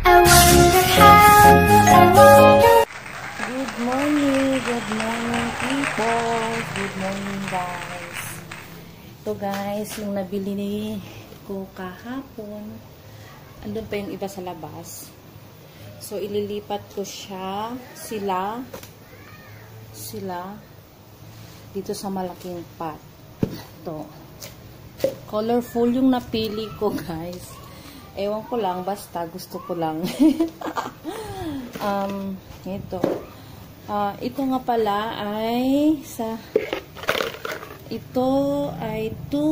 Good morning people. Good morning guys. Ito guys, yung nabili ko kahapon. Andun pa yung iba sa labas. So ililipat ko sila dito sa malaking pot. Ito. Colorful yung napili ko guys. Ewan ko lang, basta gusto ko lang. Ito. Ito nga pala ay ito ay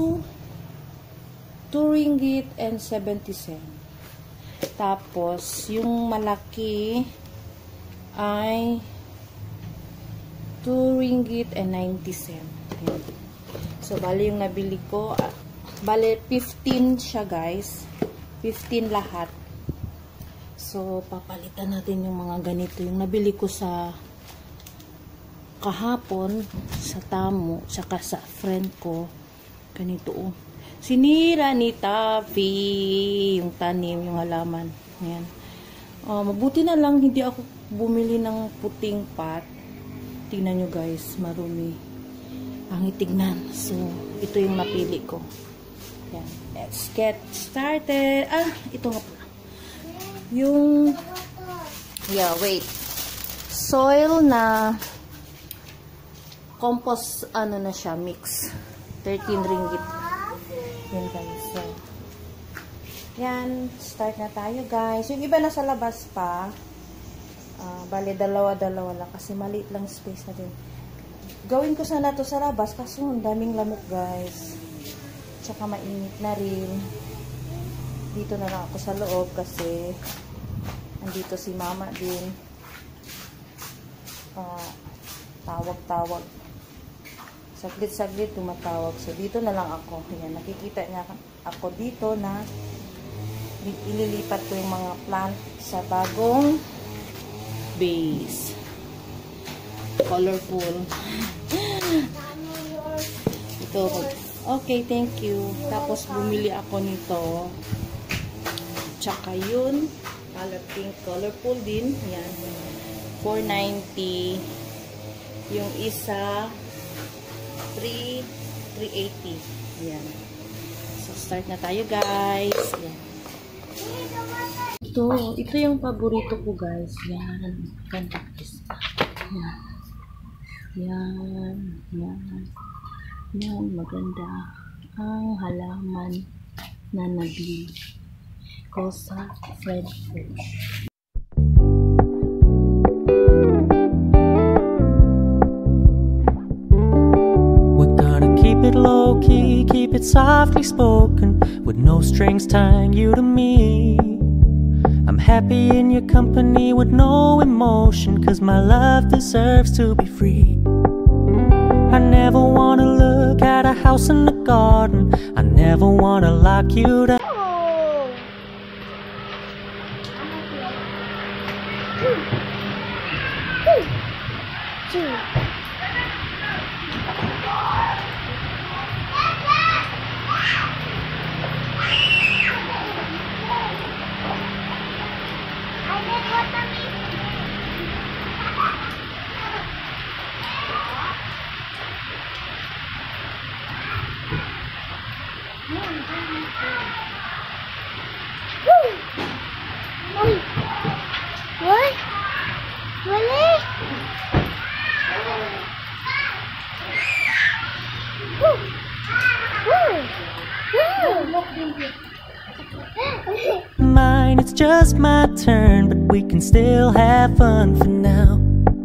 2 ringgit and 70 cent. Tapos yung malaki ay 2 ringgit and 90 cent. Ayan. So bali yung nabili ko, bali 15 siya guys. 15 lahat. So papalitan natin yung mga ganito. Yung nabili ko sa kahapon sa Tamo, saka sa friend ko, ganito oh. Sinira ni Taffy yung tanim, yung halaman. Ayan. Mabuti na lang hindi ako bumili ng puting pot. Tingnan nyo guys, marumi. Pangit tignan. So, ito yung napili ko. Ayan. Let's get started. Ito nga pala. Yung, soil na compost, na siya, mix. 13 ringgit. Yan guys. So, yan. Start na tayo guys. Yung iba nasa labas pa. Bali, dalawa-dalawa lang. Kasi maliit lang space natin. Gawin ko sana to sa labas. Kasi ang daming lamok guys. Tsaka mainit na rin. Dito na lang ako sa loob. Kasi andito si mama din. Tawag-tawag. Saglit-saglit tumatawag. So, dito na lang ako. Ayan, nakikita niya ako dito na ililipat ko yung mga plant sa bagong base. Colorful. Ito. Okay, thank you. Tapos, bumili ako nito. Tsaka yun. Color pink. Colorful din. Ayan. 490. Yung isa 380. Ayan. So, start na tayo, guys. Ayan. Ito yung paborito ko, guys. Yan. Ganda. Yan. Yan. Maganda. Ang halaman na nabili ko sa friend ko. Low-key, keep it softly spoken, with no strings tying you to me. I'm happy in your company with no emotion, 'cause my love deserves to be free. I never wanna look at a house in the garden, I never wanna lock you down. Mine, it's just my turn, but we can still have fun for now.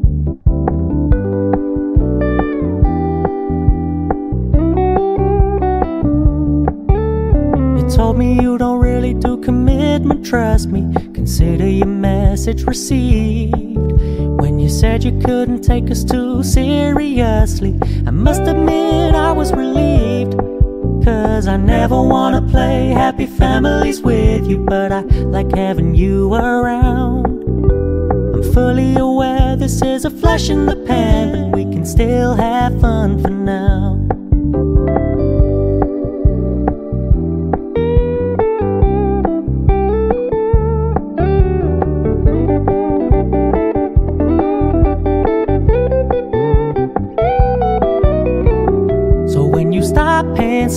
You told me you don't really do commitment, trust me, consider your message received. When you said you couldn't take us too seriously, I must admit I was relieved. 'Cause I never wanna play happy families with you, but I like having you around. I'm fully aware this is a flash in the pan, but we can still have fun for now.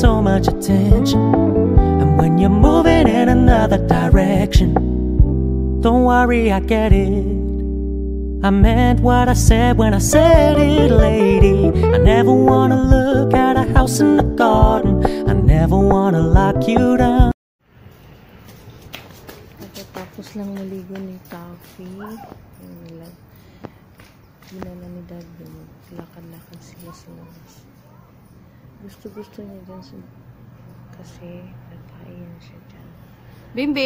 so much attention. And when you're moving in another direction, don't worry, I get it. I meant what I said when I said it, lady. I never wanna look at a house in the garden. I never wanna lock you down. Tapos lang maligo ni Taffy. Ginala ni Dad yun. Lakad-lakad sila sa labas. Gusto niya dyan kasi kakain siya dyan. Bimbi!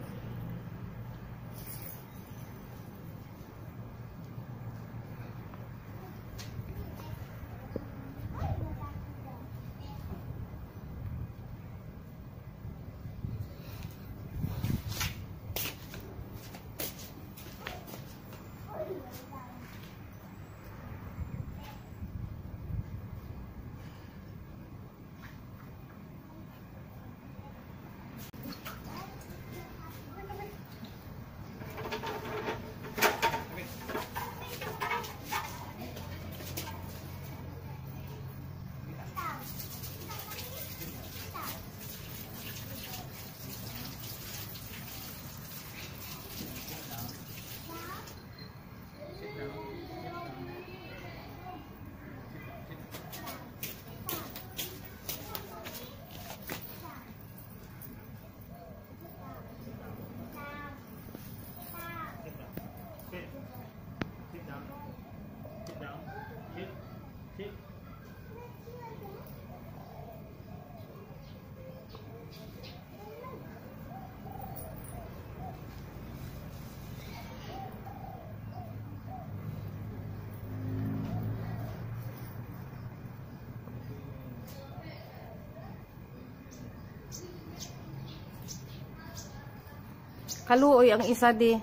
Kaluoy ang isa di.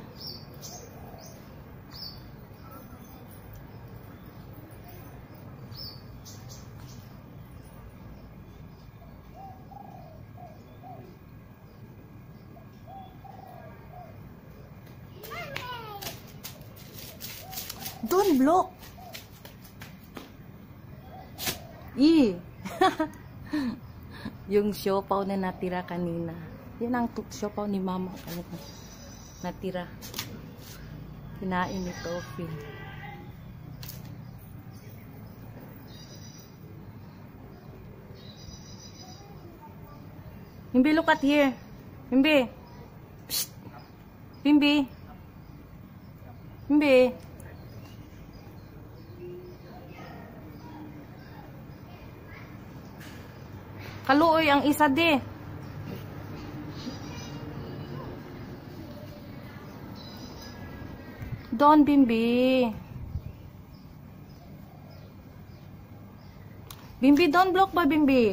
Don't block. Yung siopaw na natira kanina. Yan ang siopaw ni Mama. Natira. Kinain ni Toffee. Bimbi, look at here. Bimbi. Psst. Bimbi. Bimbi. Kaluoy ang isa di. Don, Bimbi. Bimbi, don't block ba, Bimbi?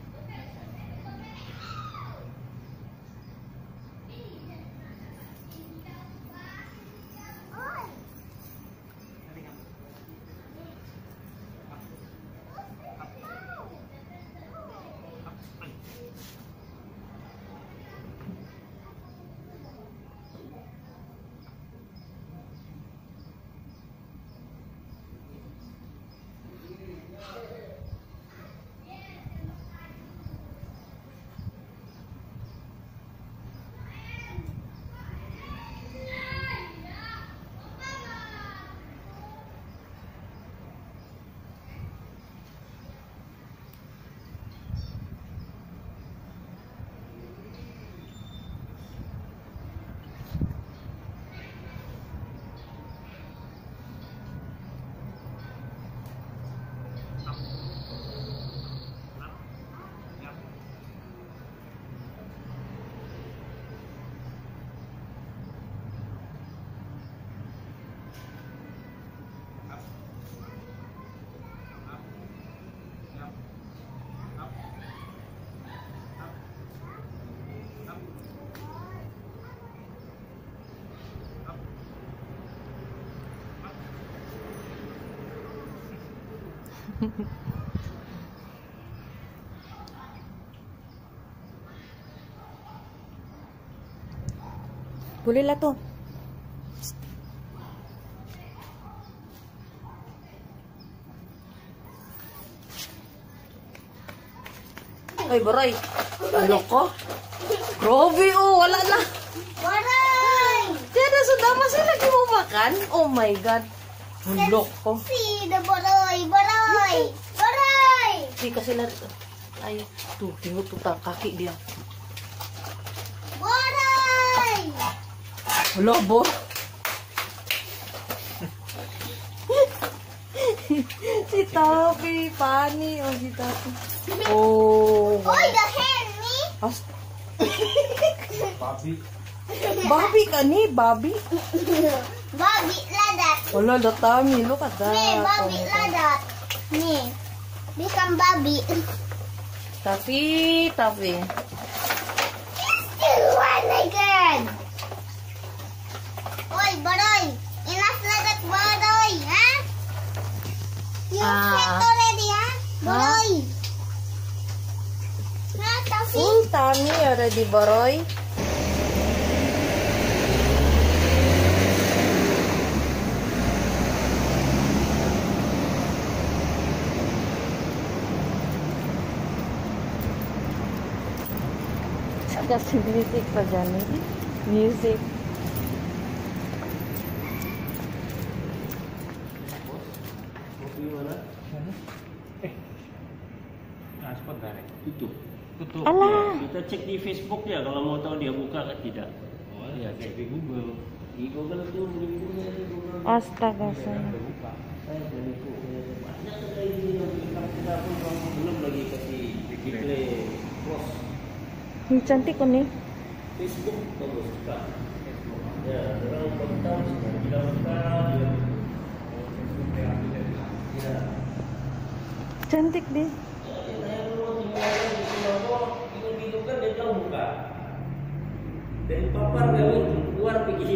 Bulila to. Ay, baray. Ano ko? Grabe, oh. Wala na. Baray! Tiada, sudah masih lagi mau makan? Oh my God. Hulok ko. Si, the baray! Baray! Baray! Di kasi lari. Ay, tuh, tinggal tuh kaki dia. Baray! Hala, bo. Si Tapi, Pani. Oh, si Tapi. Oh. Oy, the hand me! As Babi ka ni, Babi. Babi ladat. Wala, datami. Look at that. Me, babi Oh, ladat. Me. Become babi. Tapi. Still one again. Oy, baray. Enough ladat, baray. Ha? You set already, ha? Baray. Ha, Taufik? Full tummy already, Baroy. Kasih music pa dyan, eh. Music. Transport direct. Tutup. Alah. Ya, kita cek di Facebook ya kalau mau tahu dia buka atau tidak. Oh ya, cek di Google. Di Google itu di Google. Astaga, saya. Buka. Saya dari itu. Banyak sekali ini yang kita pun belum lagi kasih display post. Ini cantik ko nih. Facebook bagus buka. Ya, orang beritahu sudah tidak buka. Ya. Cantik deh. Dari papar kami keluar begini.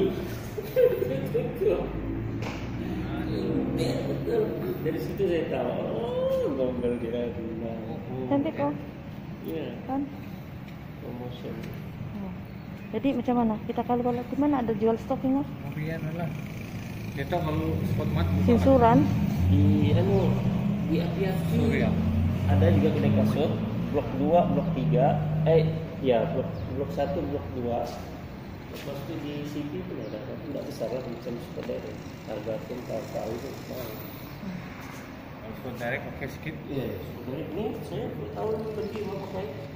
Dari situ saya tahu. Oh, gombel kira rumah. Cantik kok. Iya. Kan? Promotion. Oh. Jadi macam mana? Kita kalau di mana ada jual stoknya? Biar lah. Dia tahu kalau spot mat Sinsuran. Di di aviasi. Surya. Ada juga kedai kasut. Blok 2, blok 3. Ya, blok 1, blok 2. Terus di City itu ada, tapi tidak besar lah, macam sepeda. Harga pun tahu itu mahal. Kalau spot direct oke sedikit. Iya, sebenarnya ini saya bertahun pergi mau pakai.